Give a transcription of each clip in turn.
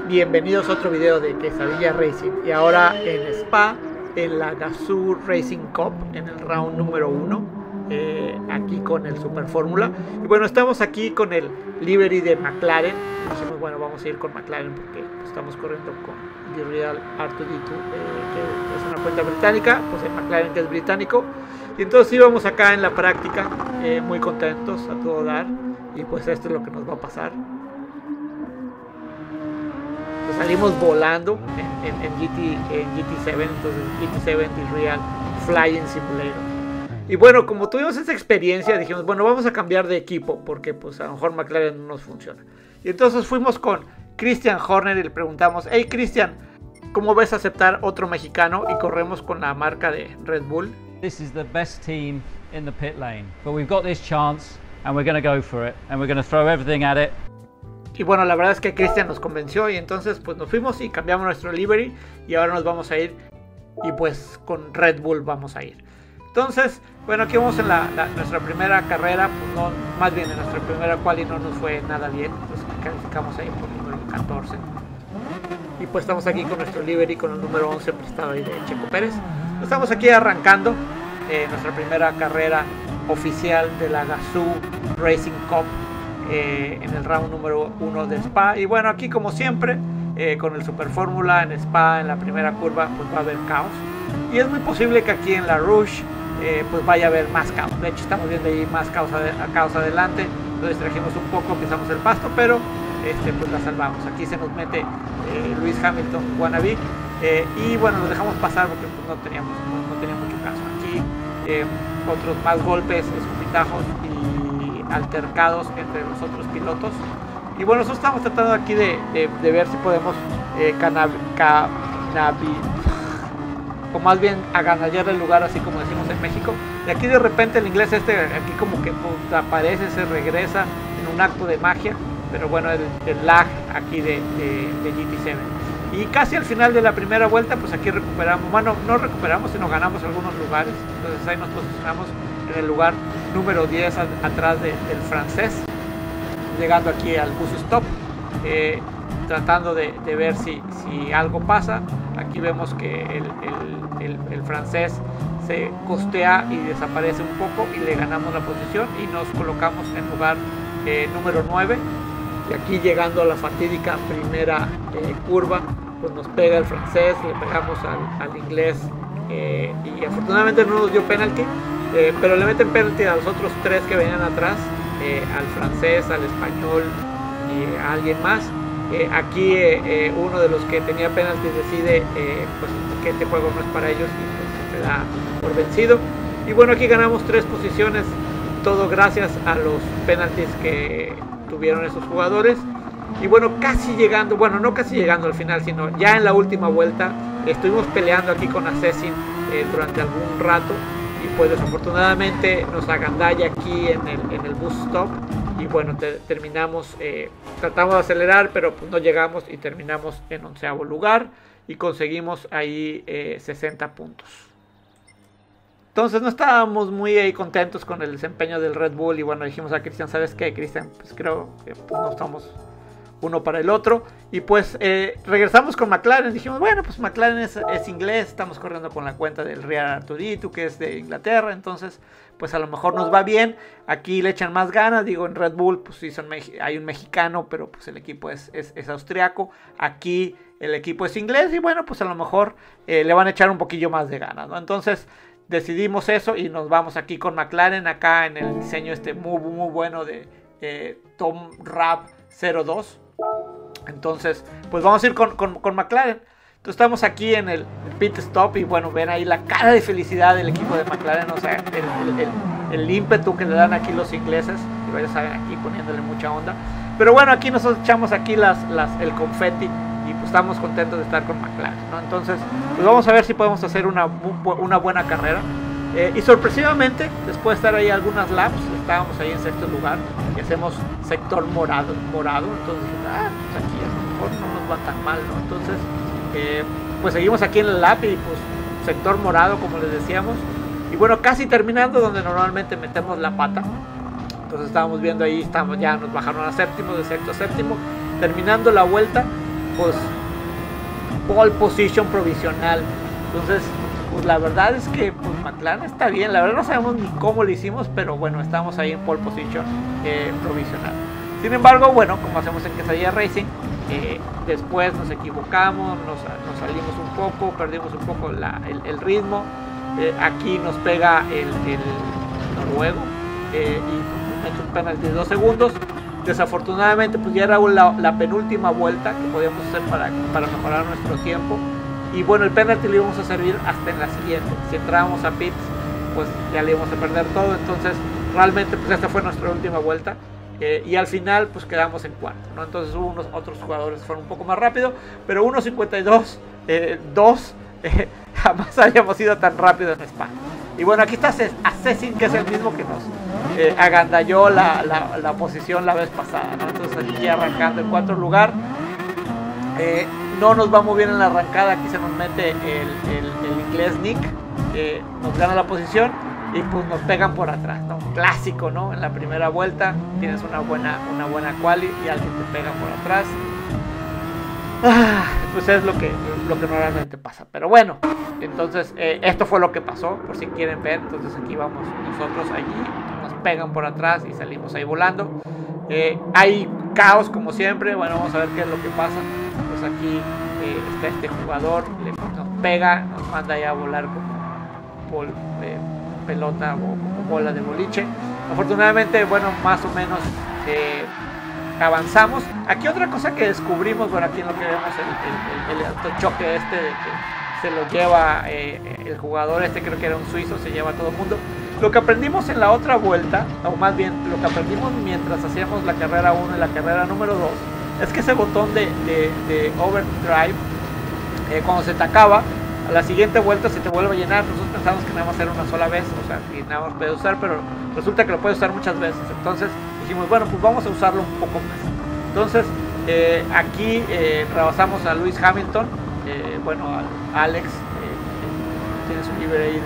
Bienvenidos a otro video de Quesadilla Racing. Y ahora en Spa, en la Gazoo Racing Cup, en el round número 1, aquí con el Super Fórmula. Y bueno, estamos aquí con el livery de McLaren. Dijimos, bueno, vamos a ir con McLaren porque estamos corriendo con The Real R2D2, que es una cuenta británica, pues el McLaren que es británico. Y entonces íbamos acá en la práctica, muy contentos a todo dar. Y pues esto es lo que nos va a pasar. Pues salimos volando en GT7, entonces GT7 The Real Flying Simulator. Y bueno, como tuvimos esa experiencia, dijimos, bueno, vamos a cambiar de equipo, porque pues a lo mejor McLaren no nos funciona. Y entonces fuimos con Christian Horner y le preguntamos, hey Christian, ¿cómo ves aceptar otro mexicano y corremos con la marca de Red Bull? This is the best team in the pit lane, but we've got this chance and we're going to go for it and we're going to throw everything at it. Y bueno, la verdad es que Christian nos convenció y entonces pues nos fuimos y cambiamos nuestro livery y ahora nos vamos a ir y pues con Red Bull vamos a ir. Entonces, bueno, aquí vamos en nuestra primera carrera, pues no, más bien en nuestra primera quali no nos fue nada bien, pues calificamos ahí por el número 14. Y pues estamos aquí con nuestro livery con el número 11 prestado ahí de Checo Pérez. Estamos aquí arrancando nuestra primera carrera oficial de la Gazoo Racing Cup. En el round número 1 de Spa. Y bueno, aquí como siempre, con el Super Fórmula en Spa, en la primera curva, pues va a haber caos. Y es muy posible que aquí en la Rouge, pues vaya a haber más caos. De hecho, estamos viendo ahí más caos adelante. Lo distrajimos un poco, pisamos el pasto, pero pues la salvamos. Aquí se nos mete Lewis Hamilton wannabe. Y bueno, lo dejamos pasar porque pues, no tenía mucho caso. Aquí otros más golpes, escupitajos y altercados entre los otros pilotos. Y bueno, nosotros estamos tratando aquí de ver si podemos o más bien aganallar el lugar, así como decimos en México. Y aquí de repente el inglés aquí como que pues, aparece, se regresa en un acto de magia. Pero bueno, el lag aquí de GT7. Y casi al final de la primera vuelta, pues aquí recuperamos, bueno, no recuperamos, sino ganamos algunos lugares. Entonces ahí nos posicionamos en el lugar número 10 atrás del francés, llegando aquí al bus stop, tratando de ver si algo pasa. Aquí vemos que el francés se costea y desaparece un poco y le ganamos la posición y nos colocamos en lugar número 9. Y aquí llegando a la fatídica primera curva, pues nos pega el francés, le pegamos al inglés y afortunadamente no nos dio penalti. Pero le meten penalti a los otros tres que venían atrás, al francés, al español y a alguien más. Aquí uno de los que tenía penalti decide pues, que este juego no es para ellos y pues, se da por vencido. Y bueno, aquí ganamos 3 posiciones, todo gracias a los penaltis que tuvieron esos jugadores. Y bueno, casi llegando, bueno, no casi llegando al final, sino ya en la última vuelta, estuvimos peleando aquí con Assassin durante algún rato. Y pues desafortunadamente nos agandalla aquí en el bus stop. Y bueno, terminamos, tratamos de acelerar, pero pues no llegamos y terminamos en 11º lugar. Y conseguimos ahí 60 puntos. Entonces no estábamos muy contentos con el desempeño del Red Bull. Y bueno, dijimos a Christian, ¿sabes qué, Christian? Pues creo que pues, no estamos uno para el otro. Y pues regresamos con McLaren. Dijimos, bueno, pues McLaren es inglés. Estamos corriendo con la cuenta del Real R2D2, que es de Inglaterra. Entonces, pues a lo mejor nos va bien. Aquí le echan más ganas. Digo, en Red Bull, pues sí, hay un mexicano, pero pues el equipo es austriaco. Aquí el equipo es inglés. Y bueno, pues a lo mejor le van a echar un poquillo más de ganas, ¿no? Entonces decidimos eso y nos vamos aquí con McLaren. Acá en el diseño muy bueno de Tom Raab 02. Entonces, pues vamos a ir con McLaren. Entonces estamos aquí en el pit stop y bueno, ven ahí la cara de felicidad del equipo de McLaren, o sea, el ímpetu que le dan aquí los ingleses, y ya saben, aquí poniéndole mucha onda. Pero bueno, aquí nosotros echamos aquí el confeti y pues estamos contentos de estar con McLaren, ¿no? Entonces, pues vamos a ver si podemos hacer una buena carrera. Y sorpresivamente, después de estar ahí algunas laps, estábamos ahí en 6º lugar y hacemos sector morado. Entonces, pues aquí a lo mejor no nos va tan mal, ¿no? Entonces, pues seguimos aquí en el lap y pues sector morado, como les decíamos. Y bueno, casi terminando donde normalmente metemos la pata. Entonces estábamos viendo ahí, ya nos bajaron a séptimo, de sexto a séptimo. Terminando la vuelta, pues pole position provisional. Entonces pues la verdad es que pues McLaren está bien, la verdad no sabemos ni cómo lo hicimos, pero bueno, estamos ahí en pole position provisional. Sin embargo, bueno, como hacemos en Quesadilla Racing, después nos equivocamos, nos salimos un poco, perdimos un poco el ritmo. Aquí nos pega el noruego y mete un penalti de 2 segundos. Desafortunadamente pues ya era la penúltima vuelta que podíamos hacer para mejorar nuestro tiempo. Y bueno, el penalti le íbamos a servir hasta en la siguiente. Si entrábamos a pits, pues ya le íbamos a perder todo. Entonces realmente pues esta fue nuestra última vuelta. Y al final pues quedamos en cuarto, ¿no? Entonces hubo otros jugadores que fueron un poco más rápido, pero 1.52 2 jamás habíamos ido tan rápido en Spa. Y bueno, aquí está Assassin, que es el mismo que nos agandalló la posición la vez pasada, ¿no? Entonces aquí ya arrancando en cuarto lugar. No nos va muy bien en la arrancada. Aquí se nos mete el inglés Nick, nos gana la posición y pues nos pegan por atrás, ¿no? Clásico, ¿no? En la primera vuelta tienes una buena quali y alguien te pega por atrás. Pues es lo que normalmente pasa. Pero bueno, entonces esto fue lo que pasó, por si quieren ver. Entonces aquí vamos nosotros allí, nos pegan por atrás y salimos ahí volando. Hay caos como siempre. Bueno, vamos a ver qué es lo que pasa. Pues aquí está este jugador, nos pega, nos manda ya a volar como pelota o como bola de boliche. Afortunadamente, bueno, más o menos avanzamos. Aquí otra cosa que descubrimos, bueno, aquí en lo que vemos el autochoque de que se lo lleva el jugador creo que era un suizo, se lleva a todo el mundo. Lo que aprendimos en la otra vuelta, o más bien lo que aprendimos mientras hacíamos la carrera 1 y la carrera número 2, es que ese botón de overdrive, cuando se te acaba, a la siguiente vuelta se te vuelve a llenar. Nosotros pensamos que nada más era una sola vez, o sea, que nada más puede usar, pero resulta que lo puede usar muchas veces. Entonces dijimos, bueno, pues vamos a usarlo un poco más. Entonces aquí rebasamos a Lewis Hamilton, bueno, a Alex, tiene su libre ahí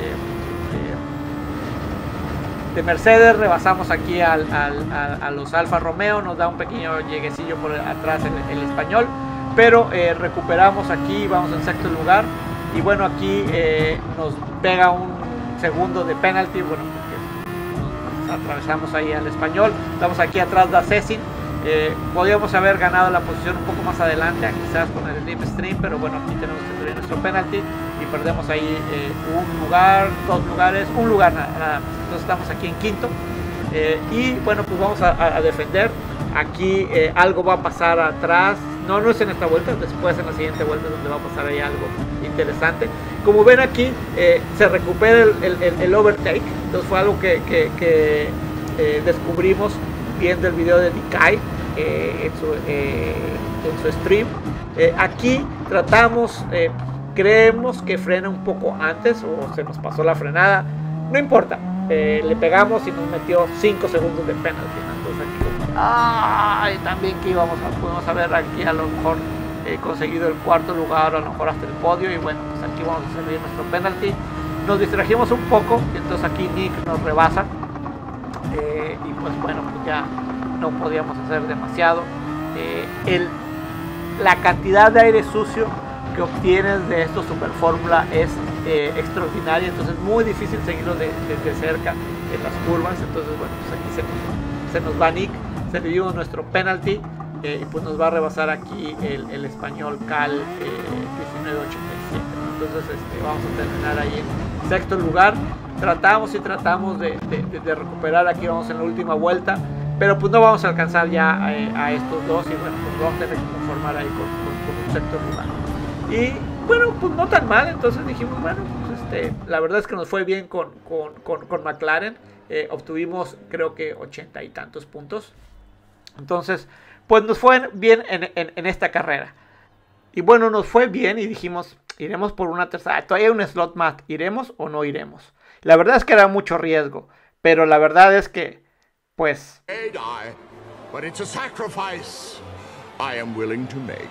de Mercedes. Rebasamos aquí a los Alfa Romeo, nos da un pequeño lleguecillo por atrás el español, pero recuperamos aquí, vamos en sexto lugar. Y bueno, aquí nos pega un segundo de penalty, bueno, porque nos atravesamos ahí al español. Estamos aquí atrás de Assassin. Podríamos haber ganado la posición un poco más adelante, quizás con el slipstream, pero bueno, aquí tenemos que tener nuestro penalty y perdemos ahí un lugar, 2 lugares, un lugar nada más. Entonces estamos aquí en quinto. Y bueno, pues vamos a defender. Aquí algo va a pasar atrás. No es en esta vuelta, después en la siguiente vuelta donde va a pasar ahí algo interesante. Como ven aquí, se recupera el overtake. Entonces fue algo que descubrimos viendo el video de Decay en su stream. Aquí tratamos, creemos que frena un poco antes o se nos pasó la frenada. No importa, le pegamos y nos metió 5 segundos de penalty, ¿no? Entonces aquí también que podemos haber aquí a lo mejor conseguido el cuarto lugar o a lo mejor hasta el podio. Y bueno, pues aquí vamos a servir nuestro penalty. Nos distrajimos un poco y entonces aquí Nick nos rebasa. Y pues bueno, pues ya no podíamos hacer demasiado. La cantidad de aire sucio que obtienes de estos Super Fórmula es extraordinaria, entonces es muy difícil seguirlo de cerca en las curvas. Entonces bueno, pues aquí se nos va Nick, servimos nuestro penalty y pues nos va a rebasar aquí el español Cal 1987. Entonces vamos a terminar ahí en sexto lugar. Tratamos de recuperar. Aquí vamos en la última vuelta, pero pues no vamos a alcanzar ya a estos dos y bueno, pues vamos a tener que conformar ahí con un sexto lugar. Y bueno, pues no tan mal. Entonces dijimos, bueno, pues la verdad es que nos fue bien con McLaren. Obtuvimos creo que 80 y tantos puntos. Entonces pues nos fue bien en esta carrera. Y bueno, nos fue bien y dijimos, iremos por una tercera. Todavía hay un slot más, ¿iremos o no iremos? La verdad es que era mucho riesgo, pero la verdad es que pues but it's a sacrifice I am willing to make.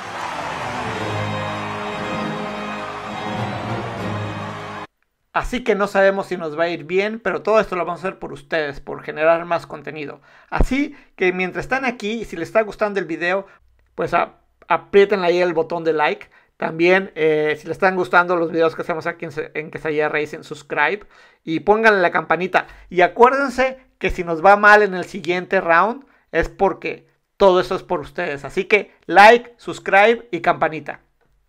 Así que no sabemos si nos va a ir bien, pero todo esto lo vamos a hacer por ustedes, por generar más contenido. Así que mientras están aquí y si les está gustando el video, pues aprieten ahí el botón de like. También, si les están gustando los videos que hacemos aquí en Quesadilla Racing, subscribe y pónganle la campanita. Y acuérdense que si nos va mal en el siguiente round es porque todo eso es por ustedes. Así que like, subscribe y campanita.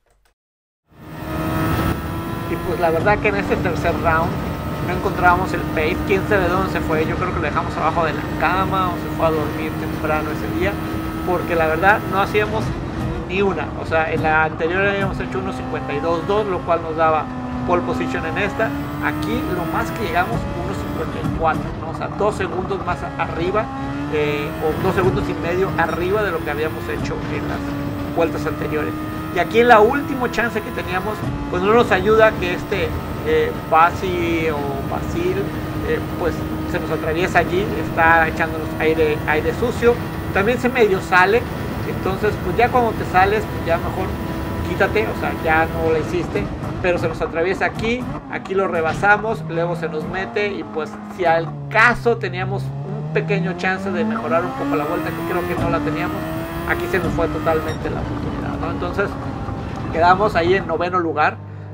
Y pues la verdad que en este tercer round no encontrábamos el pace. Quién sabe dónde se fue. Yo creo que lo dejamos abajo de la cama o se fue a dormir temprano ese día. Porque la verdad no hacíamos ni una. O sea, en la anterior habíamos hecho 1.52.2, lo cual nos daba pole position en esta. Aquí lo más que llegamos 1.54, ¿no? O sea, 2 segundos más arriba, o 2 segundos y medio arriba de lo que habíamos hecho en las vueltas anteriores. Y aquí en la última chance que teníamos, pues no nos ayuda que Basil pues se nos atraviesa allí, está echándonos aire sucio. También se medio sale. Entonces, pues ya cuando te sales, pues ya mejor quítate, o sea, ya no la hiciste, pero se nos atraviesa aquí lo rebasamos, luego se nos mete y pues si al caso teníamos un pequeño chance de mejorar un poco la vuelta, que creo que no la teníamos, aquí se nos fue totalmente la oportunidad, ¿no? Entonces, quedamos ahí en décimo lugar.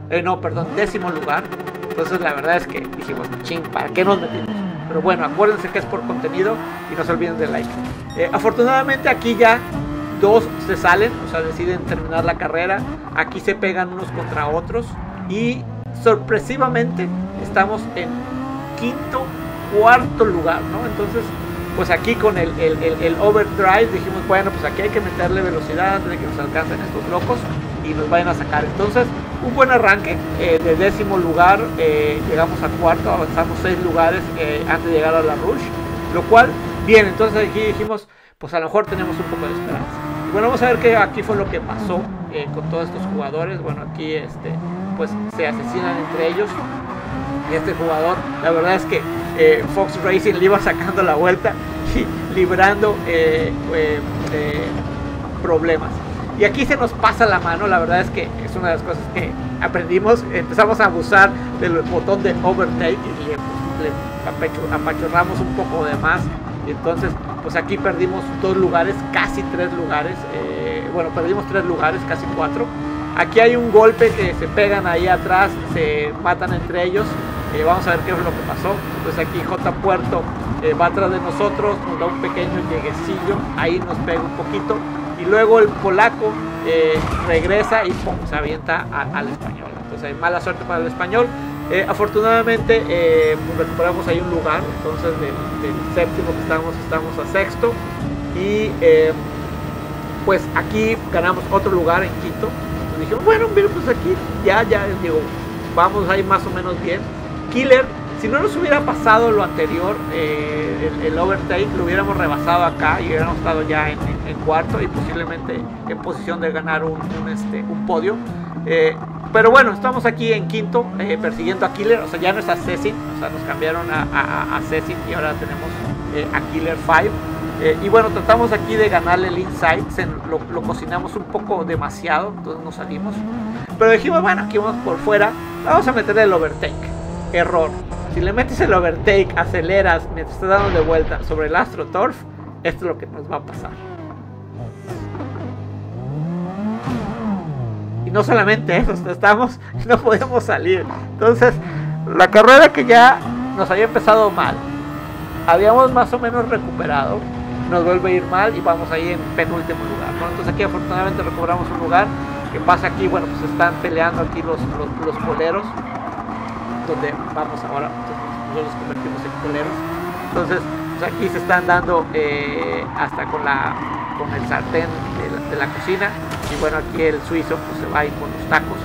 Entonces, la verdad es que dijimos, ching, ¿para qué nos metimos? Pero bueno, acuérdense que es por contenido y no se olviden de like. Afortunadamente aquí ya 2 se salen, o sea, deciden terminar la carrera. Aquí se pegan unos contra otros y sorpresivamente estamos en cuarto lugar, ¿no? Entonces, pues aquí con el overdrive dijimos, bueno, pues aquí hay que meterle velocidad antes de que nos alcancen estos locos y nos vayan a sacar. Entonces, un buen arranque. De décimo lugar llegamos a cuarto, avanzamos 6 lugares antes de llegar a la Rush, lo cual, bien. Entonces aquí dijimos, pues a lo mejor tenemos un poco de esperanza. Y bueno, vamos a ver qué aquí fue lo que pasó con todos estos jugadores. Bueno, aquí pues se asesinan entre ellos. Este jugador, la verdad es que Fox Racing le iba sacando la vuelta y librando problemas. Y aquí se nos pasa la mano. La verdad es que es una de las cosas que aprendimos. Empezamos a abusar del botón de overtake y le apachurramos un poco de más. Y entonces, pues aquí perdimos 2 lugares, casi 3 lugares. Bueno, perdimos 3 lugares, casi 4. Aquí hay un golpe que se pegan ahí atrás, se matan entre ellos. Vamos a ver qué es lo que pasó. Entonces aquí J. Puerto va atrás de nosotros, nos da un pequeño lleguecillo, ahí nos pega un poquito. Y luego el polaco regresa y ¡pum!, se avienta al español. Entonces hay mala suerte para el español. Afortunadamente pues recuperamos ahí un lugar. Entonces del séptimo que estamos a sexto. Y pues aquí ganamos otro lugar en quinto. Entonces dijimos, bueno, mira, pues aquí ya digo, vamos ahí más o menos bien. Killer, si no nos hubiera pasado lo anterior, el overtake, lo hubiéramos rebasado acá y hubiéramos estado ya en cuarto y posiblemente en posición de ganar un podio. Pero bueno, estamos aquí en quinto, persiguiendo a Killer. O sea, ya no es Assassin, o sea, nos cambiaron a Assassin y ahora tenemos a Killer 5. Y bueno, tratamos aquí de ganarle el inside, lo cocinamos un poco demasiado, entonces nos salimos. Pero dijimos, bueno, aquí vamos por fuera, vamos a meterle el overtake. Error. Si le metes el overtake, aceleras mientras estás dando de vuelta sobre el AstroTurf, esto es lo que nos va a pasar. Y no solamente eso, no podemos salir. Entonces, la carrera que ya nos había empezado mal, habíamos más o menos recuperado, nos vuelve a ir mal y vamos ahí en penúltimo lugar, ¿no? Entonces aquí afortunadamente recobramos un lugar. ¿Qué pasa aquí? Bueno, pues están peleando aquí los poleros, donde vamos ahora, nosotros nos convertimos en poleros. Entonces, pues aquí se están dando hasta con el sartén de la cocina. Y bueno, aquí el suizo pues se va a ir con los tacos.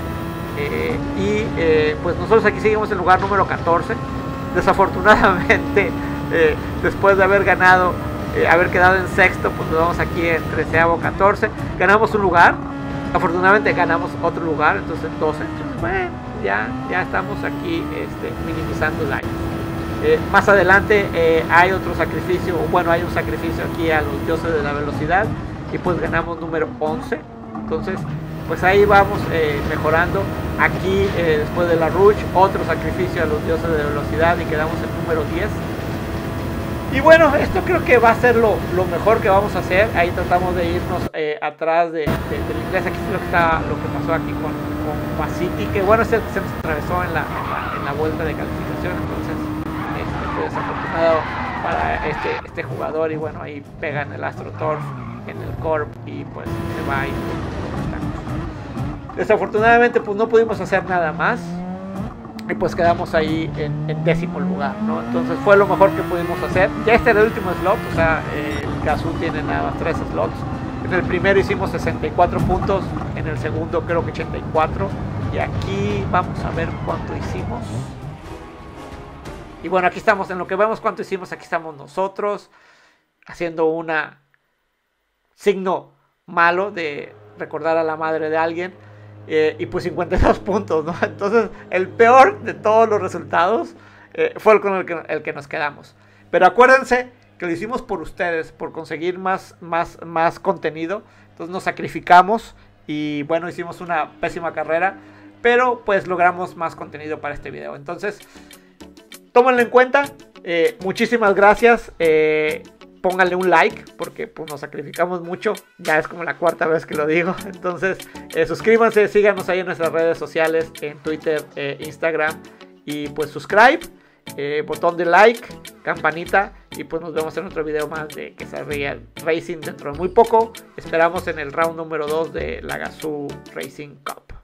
Pues nosotros aquí seguimos en lugar número 14. Desafortunadamente, después de haber ganado, haber quedado en sexto, pues nos vamos aquí en 13º, 14. Ganamos un lugar. Afortunadamente ganamos otro lugar, entonces 12. Entonces, bueno, ya estamos aquí minimizando el daño. Más adelante hay otro sacrificio, bueno, hay un sacrificio aquí a los dioses de la velocidad y pues ganamos número 11. Entonces, pues ahí vamos mejorando. Aquí después de la Rush, otro sacrificio a los dioses de velocidad y quedamos en número 10. Y bueno, esto creo que va a ser lo mejor que vamos a hacer. Ahí tratamos de irnos atrás del inglés. Aquí es lo que pasó aquí con Faciti, que bueno, se nos atravesó en la vuelta de calificación. Entonces fue desafortunado para este jugador. Y bueno, ahí pega en el AstroTurf, en el Corp, y pues se va. Y desafortunadamente pues no pudimos hacer nada más. Y pues quedamos ahí en 10º lugar, ¿no? Entonces fue lo mejor que pudimos hacer. Ya este era el último slot, o sea, el Gazoo tiene nada más 3 slots. En el primero hicimos 64 puntos, en el segundo creo que 84. Y aquí vamos a ver cuánto hicimos. Y bueno, aquí estamos, en lo que vemos cuánto hicimos, aquí estamos nosotros, haciendo una signo malo de recordar a la madre de alguien. Y pues 52 puntos, ¿no? Entonces el peor de todos los resultados fue el con el que nos quedamos. Pero acuérdense que lo hicimos por ustedes, por conseguir más contenido. Entonces nos sacrificamos y bueno, hicimos una pésima carrera, pero pues logramos más contenido para este video. Entonces tómenlo en cuenta. Muchísimas gracias. Pónganle un like porque pues nos sacrificamos mucho. Ya es como la 4ª vez que lo digo. Entonces suscríbanse, síganos ahí en nuestras redes sociales, en Twitter, Instagram. Y pues subscribe, botón de like, campanita. Y pues nos vemos en otro video más de Quesadilla Racing dentro de muy poco. Esperamos en el round número 2 de la Gazoo Racing Cup.